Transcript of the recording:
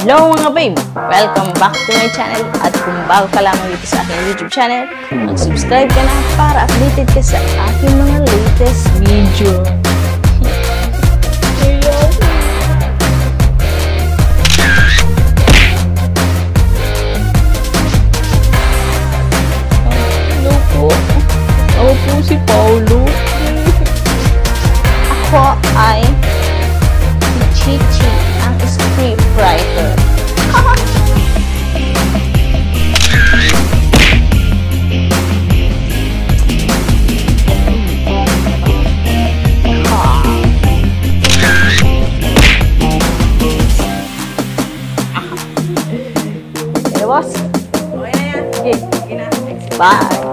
Hello mga babe! Welcome back to my channel at kung bago ka lamang dito sa aking YouTube channel, mag-subscribe ka na para updated ka sa aking mga latest video. Hello po. Ako po si Paulo. Ako ay si Chichi, ang scriptwriter. Boss. Okay na yan. Okay. Bye.